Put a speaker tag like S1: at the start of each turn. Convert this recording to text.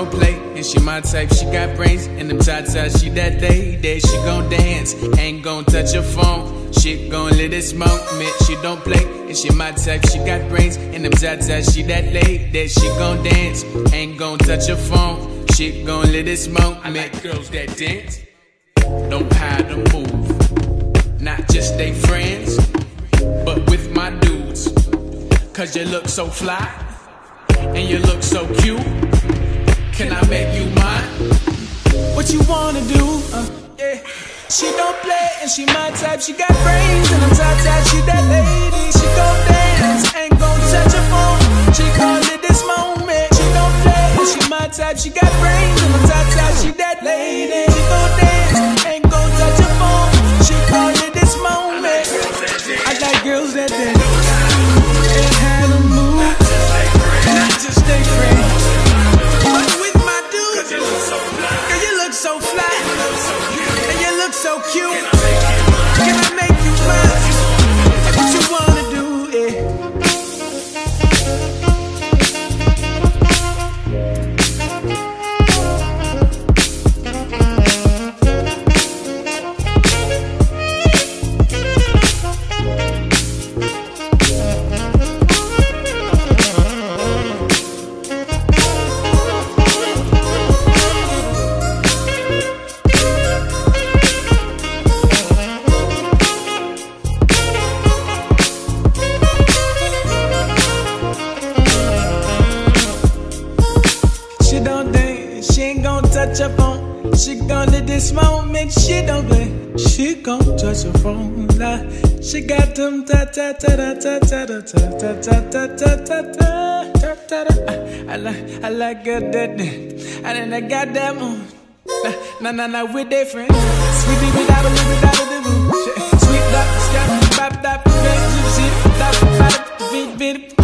S1: don't play, and she my type. She got brains and them tatas. She that lady, she gon' dance, ain't gon' touch her phone. She gon' let it smoke, man. She don't play, and she my type. She got brains and them tatas. She that lady, she gon' dance, ain't gon' touch her phone. She gon' let it smoke, man. I like girls that dance, don't hide or move. Not just they friends, but with my dudes. Cause you look so fly, and you look so cute. Can I make you mine? What you wanna do? Yeah. She don't play and she my type. She got brains and I'm tight. She that lady. She gon' dance, ain't gon' touch her phone. She call it this moment. She don't play and she my type. She got brains and I'm tight. She that lady. She gon' dance, ain't gon' touch her phone. She call it this moment. I like girls that dance and how to move, not just stay friends. So fly, and you look so cute. Can I make you mine? What you wanna do, yeah. Touch her phone, she gon' let this moment. She don't play, she gon' touch her phone. Like she got them ta ta ta ta ta ta ta ta ta ta ta ta ta ta. I like good that, and then I got that moon. Nah, we're different. Sweet without a sweet dot, step, bop, dop, shit, dop, bop, beat.